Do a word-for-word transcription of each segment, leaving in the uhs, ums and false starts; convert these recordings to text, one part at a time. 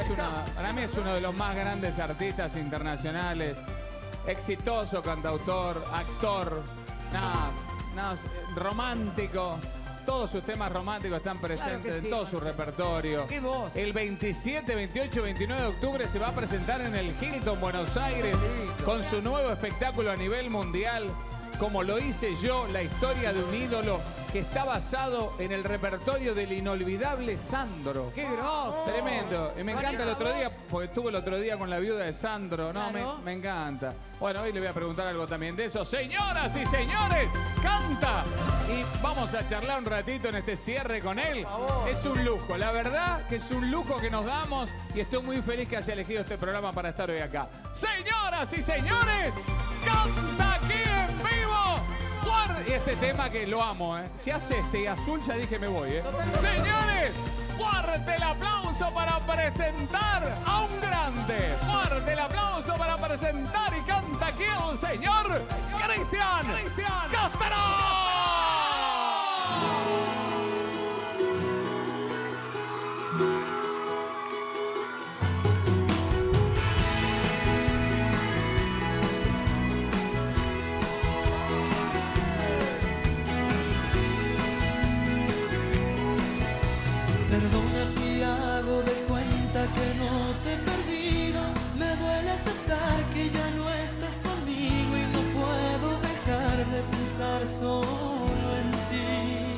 Es uno, para mí es uno de los más grandes artistas internacionales. Exitoso cantautor, actor, nada, nada, romántico. Todos sus temas románticos están presentes Claro que sí, en todo su Marcelo. repertorio. ¡Qué voz! El veintisiete, veintiocho, veintinueve de octubre se va a presentar en el Hilton Buenos Aires con su nuevo espectáculo a nivel mundial. Como lo hice yo, la historia de un ídolo que está basado en el repertorio del inolvidable Sandro. ¡Qué grosso! Tremendo. Y me encanta el otro día, porque estuve el otro día con la viuda de Sandro. No, Claro. me, me encanta. Bueno, hoy le voy a preguntar algo también de eso. Señoras y señores, canta. Y vamos a charlar un ratito en este cierre con él. Es un lujo, la verdad que es un lujo que nos damos y estoy muy feliz que haya elegido este programa para estar hoy acá. Señoras y señores, canta aquí en vivo. Fuerte. Y este tema que lo amo, ¿eh? Si hace este azul ya dije me voy, ¿eh? Señores, fuerte el aplauso para presentar a un grande. Fuerte el aplauso para presentar y canta aquí el señor Cristian Castro. Perdona si hago de cuenta que no te he perdido. Me duele aceptar que ya no estás conmigo y no puedo dejar de pensar solo en ti.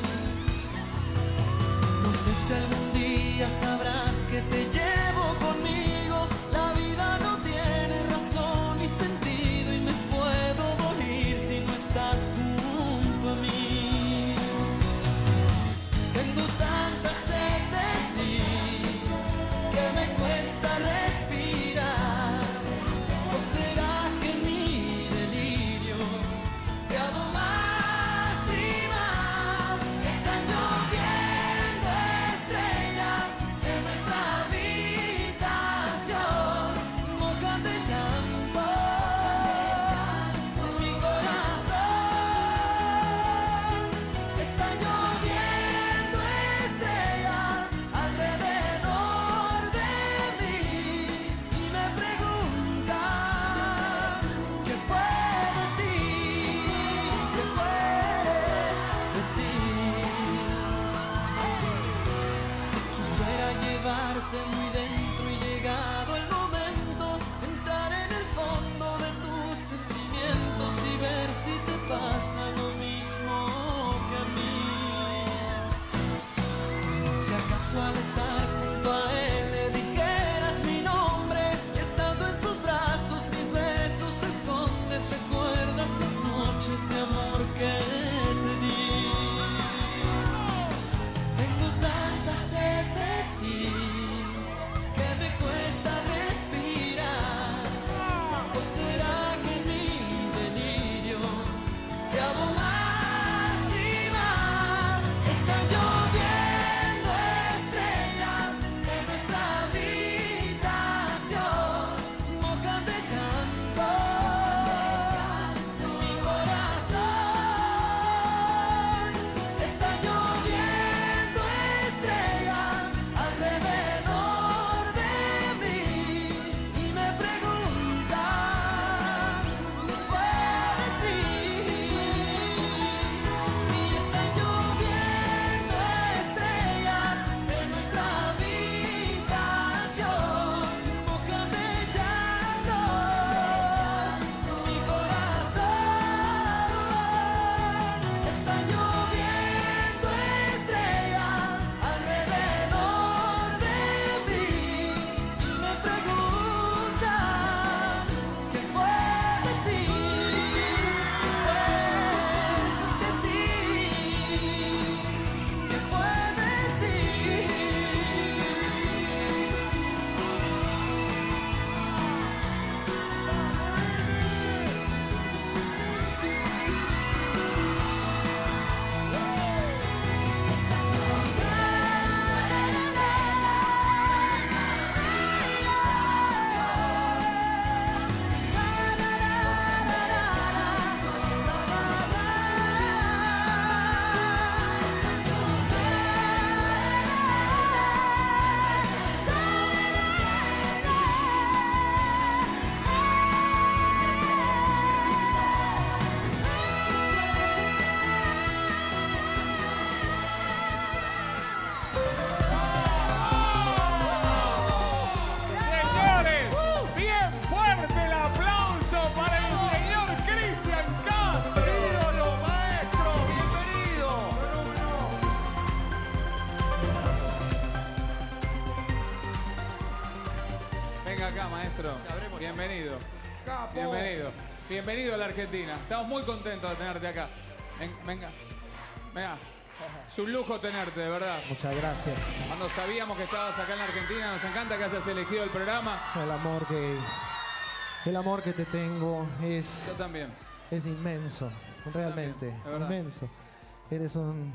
No sé si algún día sabrás que te llevo conmigo. La vida no tiene razón ni sentido y me puedo morir si no estás junto a mí. Tengo tanta sed de ti que me cuesta respirar. ¿O será que en mi delirio te amo más y más? Están lloviendo estrellas en nuestra habitación, mojan de llanto mi corazón. Están lloviendo estrellas alrededor de mí y me pregunto Venga acá, maestro. Bienvenido. Capo. Bienvenido. Bienvenido a la Argentina. Estamos muy contentos de tenerte acá. Ven, venga. Venga. Es un lujo tenerte, de verdad. Muchas gracias. Cuando sabíamos que estabas acá en la Argentina, nos encanta que hayas elegido el programa. El amor que, el amor que te tengo es, Yo también. es inmenso, realmente, También, de verdad. inmenso. Eres un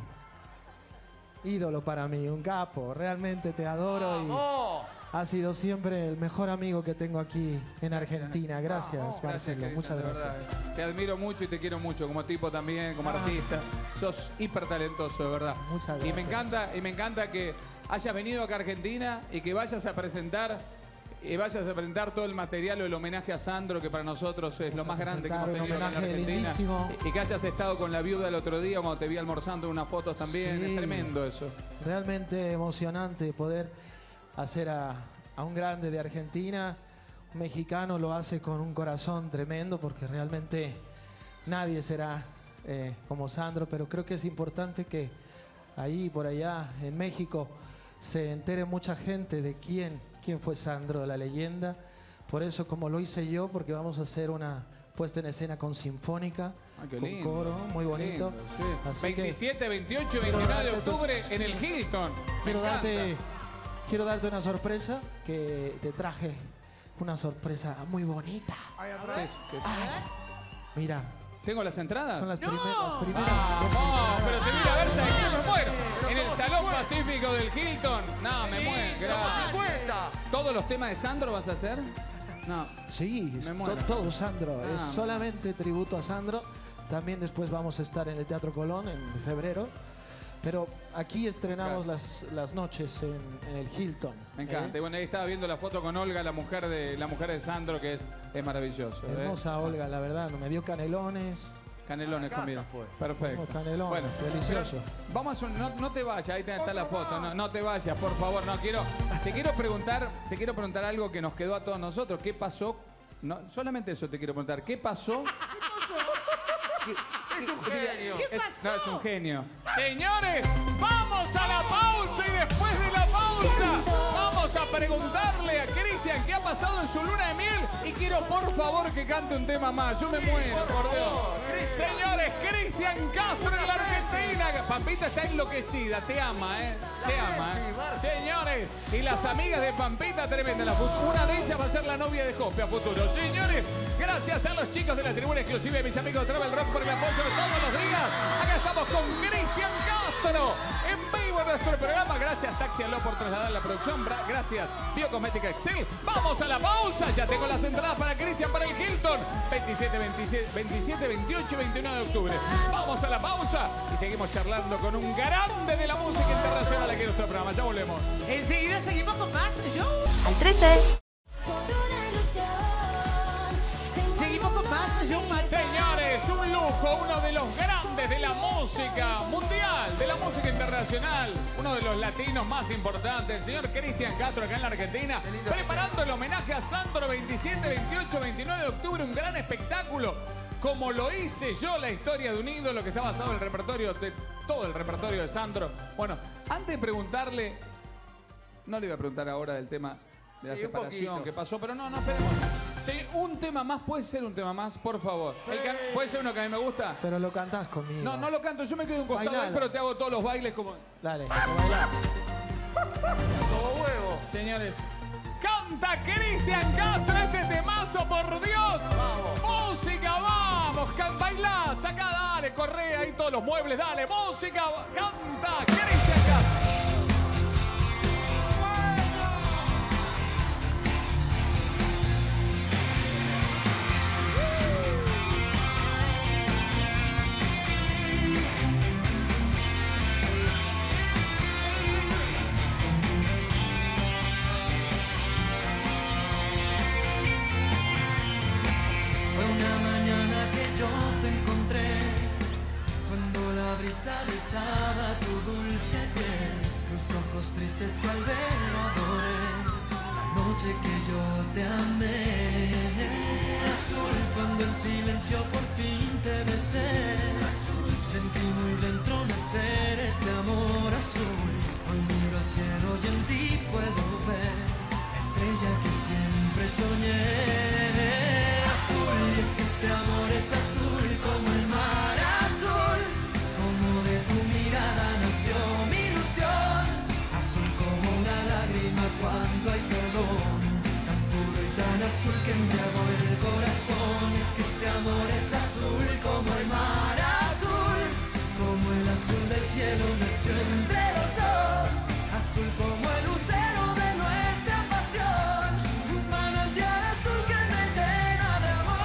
ídolo para mí, un capo. Realmente te adoro y has sido siempre el mejor amigo que tengo aquí en Argentina. Gracias, Marcelo. Cristian, Muchas de gracias. verdad. Te admiro mucho y te quiero mucho, como tipo también, como artista. Sos hiper talentoso, de verdad. Muchas Y me gracias. encanta, y me encanta que hayas venido acá a Argentina y que vayas a presentar, y vayas a presentar todo el material o el homenaje a Sandro, que para nosotros es lo Vamos más a grande que hemos presentar un tenido acá en la homenaje Argentina. lindísimo. Y que hayas estado con la viuda el otro día, cuando te vi almorzando en unas fotos también. Sí. Es tremendo eso. Realmente emocionante poder hacer a, a un grande de Argentina. Un mexicano lo hace con un corazón tremendo porque realmente nadie será eh, como Sandro, pero creo que es importante que ahí por allá en México se entere mucha gente de quién, quién fue Sandro, la leyenda. Por eso, como lo hice yo, porque vamos a hacer una puesta en escena con sinfónica, Ah, qué con lindo, coro, muy qué bonito. lindo, sí. Así que veintisiete, veintiocho y quiero veintinueve de darte tus- octubre en el Hilton. Me quiero encanta. darte, quiero darte una sorpresa, que te traje una sorpresa muy bonita. Ahí ¿Qué atrás. es? ¿Qué es? Mira, ¿Tengo las entradas? son las, primer- las primeras Vamos, dos entradas. pero te mira a ver, ¿sabes qué? Me muero. En el Salón Pacífico del Hilton. No, me muero. Gracias. ¿Todos los temas de Sandro vas a hacer? No. Sí, es Me to- muero. todo Sandro. Ah, es solamente tributo a Sandro. También después vamos a estar en el Teatro Colón en febrero. Pero aquí estrenamos las, las noches en, en el Hilton. Me encanta. ¿eh? Y bueno, ahí estaba viendo la foto con Olga, la mujer de la mujer de Sandro, que es, es maravilloso. ¿eh? Hermosa Olga, la verdad. Me dio canelones. Canelones conmigo. Perfecto. Oh, canelones, Bueno, delicioso. pero vamos a hacer un- no, no te vayas, ahí está la foto. No, no te vayas, por favor. No quiero. Te quiero preguntar, te quiero preguntar algo que nos quedó a todos nosotros. ¿Qué pasó? No, solamente eso te quiero preguntar. ¿Qué pasó? Es un genio. ¿Qué pasó? No, es un genio. Señores, vamos a la pausa y después de la pausa vamos a preguntarle a Cristian qué ha pasado en su luna de miel y quiero por favor que cante un tema más. Yo me muero, por Dios. Señores, Cristian Castro en la Argentina. Pampita está enloquecida, te ama, ¿eh? Te ama, ¿eh? Señores, y las amigas de Pampita, tremenda. La fut- una de ellas va a ser la novia de Jope a futuro. Señores, gracias a los chicos de la tribuna exclusiva y mis amigos de Travel Rock por el apoyo de todos los días. Acá estamos con Cristian Castro en vivo en nuestro programa. Gracias Taxi Aló por trasladar la producción. Bra- Gracias Biocosmética Excel. Vamos a la pausa. Ya tengo las entradas para Cristian para el Hilton. veintisiete, veintisiete, veintisiete, veintiocho y veintinueve de octubre. Vamos a la pausa y seguimos charlando con un grande de la música internacional aquí en nuestro programa. Ya volvemos. Enseguida seguimos con más show. Al trece. Seguimos con más show, más. Señores, un lujo, uno de los grandes de la música mundial, de la música internacional, uno de los latinos más importantes, el señor Cristian Castro acá en la Argentina, preparando el homenaje a Sandro veintisiete, veintiocho, veintinueve de octubre, un gran espectáculo, como lo hice yo, la historia de un ídolo que está basado en el repertorio, de todo el repertorio de Sandro. Bueno, antes de preguntarle, no le iba a preguntar ahora del tema de la Sí, un separación poquito. que pasó, pero no, no esperemos. Sí, un tema más, puede ser un tema más, por favor. El que- ¿Puede ser uno que a mí me gusta? Pero lo cantás conmigo. No, no lo canto, yo me quedo un costado ahí, Bailalo. pero te hago todos los bailes como... Dale, lo bailás. Todo huevo. Señores, canta Cristian Castro este temazo, por Dios. Vamos. Música, vamos, can, bailá, saca, dale, corre ahí todos los muebles, dale, música, canta Cristian Castro. Fue una mañana que yo te encontré, cuando la brisa besaba tu dulce piel, tus ojos tristes cual veladores, la noche que yo te amé. Azul, cuando en silencio por fin te besé, azul, sentí muy dentro nacer este amor azul. Hoy miro al cielo y en ti puedo ver la estrella que siempre soñé. Azul, y es que este amor es azul como el mar azul. Como de tu mirada nació mi ilusión. Azul como una lágrima cuando hay perdón. Tan puro y tan azul que embriagó el corazón. Y es que este amor es azul como el mar azul. Como el azul del cielo nació entre los dos. Azul como el lucero de nuestra pasión. Un manantial azul que me llena de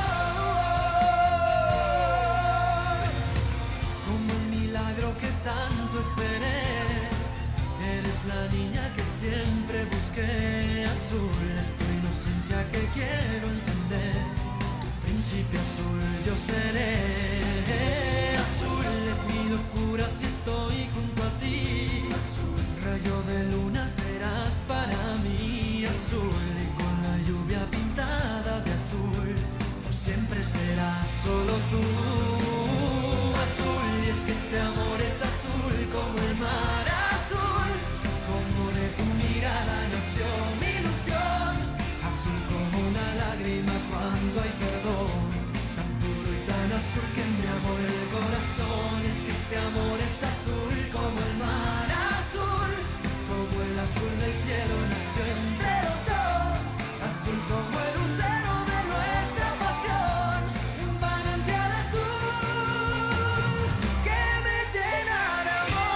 amor. Como el milagro que tanto esperé. Eres la niña que siempre busqué. Azul es tu inocencia que quiero entender. Tu príncipe azul yo seré. Azul es mi locura si estoy junto a ti. Azul, rayo de luna serás para mí. Azul y con la lluvia pintada de azul. Por siempre serás solo tú. Azul, y es que este amor es azul como el mar azul. Como de tu mirada nació mi ilusión. Azul como una lágrima cuando hay perdón. Tan puro y tan azul que embriagó el corazón. Es que este amor es azul como el mar azul. Como el azul del cielo nació entre los dos. Azul como el lucero de nuestra pasión. Un manantial azul que me llena de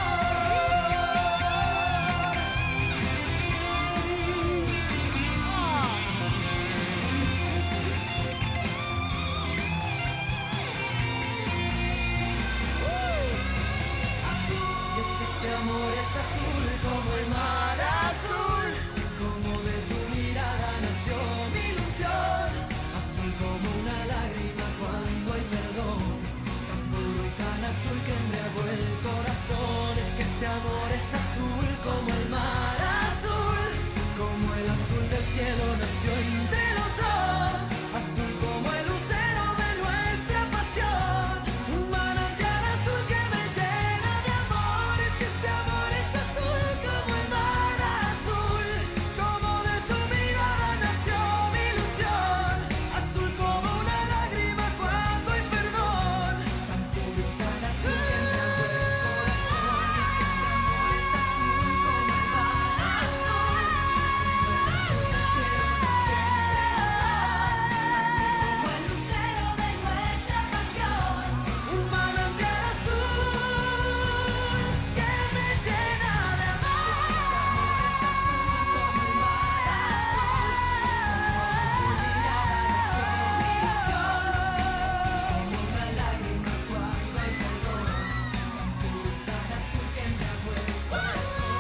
azul. Y es que este amor es azul como el mar azul. Como de tu mirada nació mi ilusión. Azul como una lágrima cuando hay perdón. Tan puro y tan azul que embriagó el corazón. Es que este amor es azul como el mar azul. Como el azul del cielo nació entre los dos. Azul como el lucero de nuestra pasión. Un manantial azul que me llena de amor. Es que este amor es azul como el mar azul. Como de tu mirada nació mi ilusión. Azul como una lágrima cuando hay perdón. Tan puro y tan azul que embriagó el corazón. Es que este amor es azul como el mar azul. Como el azul del cielo nació entre los dos. Azul como el lucero de nuestra pasión. Un manantial azul que me llena de amor. Es que este amor es azul como el mar azul. Como de tu mirada nació mi ilusión. Azul como una lágrima cuando hay perdón. Tan puro y tan azul que embriagó el corazón.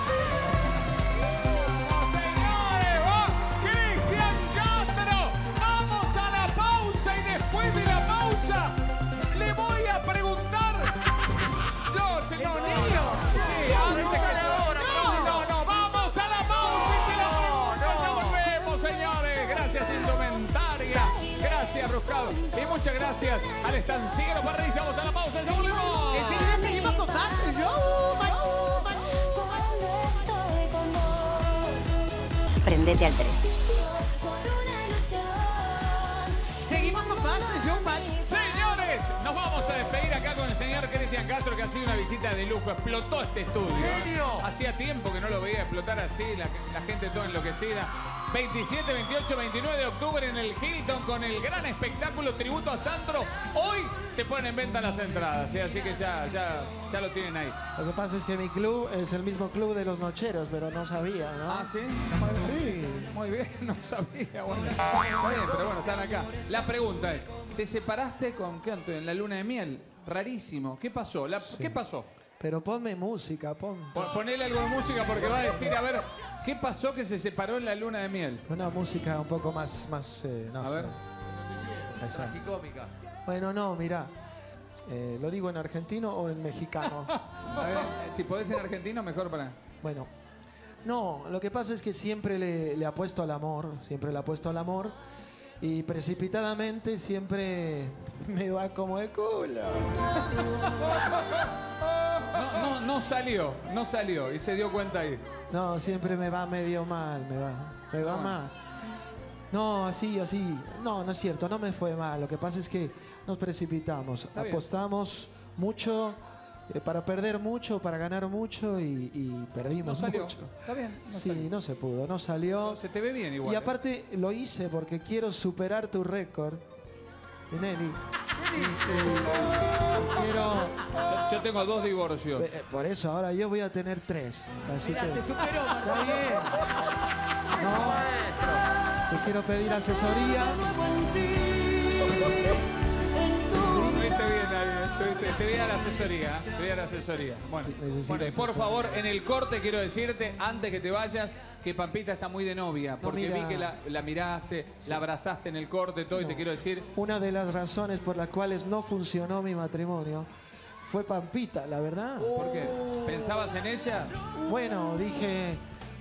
Señores, va Cristian Castro. Vamos a la pausa y después de la pausa le voy a preguntar. No, se- no, no, no. Sí, antes que se- No, no, no. Vamos a la pausa y se la pregunta. Ya volvemos, señores. Gracias, Indumentaria. Gracias, Ruscado. Y muchas gracias al estanciero Parrilla. Vamos a la pausa, ya volvemos. Enseguida seguimos con más show, machu, machu. Cuando estoy con vos, Prendete al tres. por una ilusión. Seguimos con más show, machu. Señores, nos vamos a despedir acá con el señor Cristian Castro, que ha sido una visita de lujo. Explotó este estudio. ¡Genio! Hacía tiempo que no lo veía explotar así, la, la gente toda enloquecida. veintisiete, veintiocho, veintinueve de octubre en el Hilton con el gran espectáculo tributo a Sandro. Hoy se ponen en venta las entradas, ¿sí? Así que ya, ya, ya lo tienen ahí. Lo que pasa es que mi club es el mismo club de los nocheros, pero no sabía, ¿no? Ah, ¿sí? Sí. Muy bien, no sabía. Bueno, está bien, pero bueno, están acá. La pregunta es, ¿te separaste con qué, Antonio? En la luna de miel? Rarísimo. ¿Qué pasó? La- ¿Qué pasó? Pero ponme música, pon. Pon- Ponele algo de música porque va a decir, a ver, ¿qué pasó que se separó en la luna de miel? Una música un poco más, más, eh, no A sé. ver. Exacto. Tragicómica. Bueno, no, mira. Eh, ¿Lo digo en argentino o en mexicano? A ver, si podés en argentino, mejor para... Bueno, no, lo que pasa es que siempre le, le apuesto al amor, siempre le apuesto al amor y precipitadamente siempre me va como de culo. No, no, no salió, no salió y se dio cuenta ahí. No, siempre me va medio mal, me va, me va Ah. mal. No, así, así. No, no es cierto, no me fue mal. Lo que pasa es que nos precipitamos. Está bien. Apostamos mucho eh, para perder mucho, para ganar mucho y, y No perdimos salió. mucho. Está bien. No Sí, salió. no se pudo, no salió. No, se te ve bien igual. Y ¿eh? aparte lo hice porque quiero superar tu récord. Nelly. Quiero. Yo, yo tengo dos divorcios. eh, Por eso ahora yo voy a tener tres. Así Mirá, que. te superó, Está Marcelo. bien. No. Te quiero pedir asesoría. Estuviste bien ahí, estuviste- te voy a dar asesoría, te voy a dar asesoría. Bueno, Necesito bueno, y por asesoría. favor, en el corte quiero decirte, antes que te vayas, que Pampita está muy de novia, porque mira. vi que la, la miraste, la abrazaste en el corte, todo, y te quiero decir, Una de las razones por las cuales no funcionó mi matrimonio fue Pampita, la verdad. ¿por qué? ¿Pensabas en ella? Bueno, dije.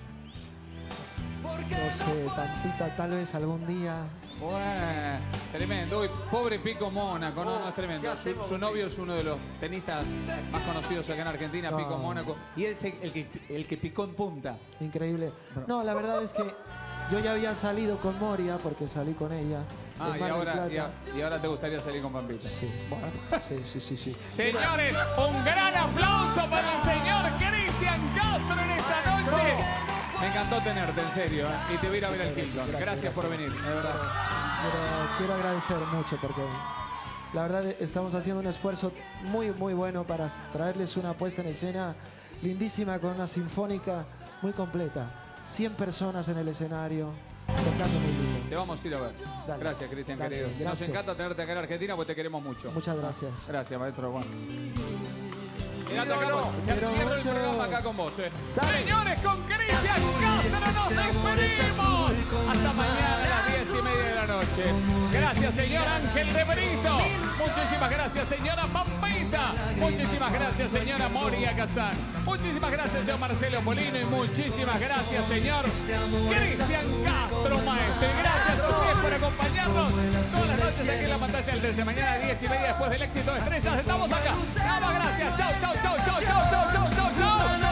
No sé, Pampita, tal vez algún día. Bueno, tremendo. Uy, pobre Pico Mónaco, no, no es tremendo. ¿qué Su, hacemos su con novio es uno de los tenistas más conocidos acá en Argentina, No. Pico Mónaco. Y es el, el que, el que picó en punta. Increíble. No, la verdad es que yo ya había salido con Moria porque salí con ella. Ah, en y Mar del ahora, y, Plata. a- y ahora te gustaría salir con Pampita. Sí, bueno, sí, sí, sí, sí. Señores, un gran aplauso para el señor Cristian Castro en esta noche. Me encantó tenerte, en serio, ¿eh? Y te voy a ir a ver al Gracias, Hilton. gracias, Gracias, por gracias. venir, de verdad. Quiero, quiero agradecer mucho porque la verdad estamos haciendo un esfuerzo muy, muy bueno para traerles una puesta en escena lindísima con una sinfónica muy completa. cien personas en el escenario tocando muy lindo. Te vamos a ir a ver. Dale. Gracias, Cristian, Dale, querido. Nos gracias. encanta tenerte acá en Argentina porque te queremos mucho. Muchas gracias. Gracias, maestro Juan. Quédate acá Ídolo. con- se Pero cierro el mucho. programa acá con vos. eh. Dale. Señores, con Cristian Castro nos despedimos. Hasta mañana a las diez y media de la noche. Gracias, señor Ángel de Brito. Muchísimas gracias, señora Pampita. Muchísimas gracias, señora Moria Kazán. Muchísimas gracias, señor Marcelo Molino. Y muchísimas gracias, señor Cristian Castro, maestro. Y gracias a ustedes por acompañarnos todas las noches aquí en la pantalla del trece. Mañana a las diez y media después del éxito de Estrellas. Estamos acá. Nada más, gracias. Chau, chau, chau, chau, chau, chau, chau, chau, chau.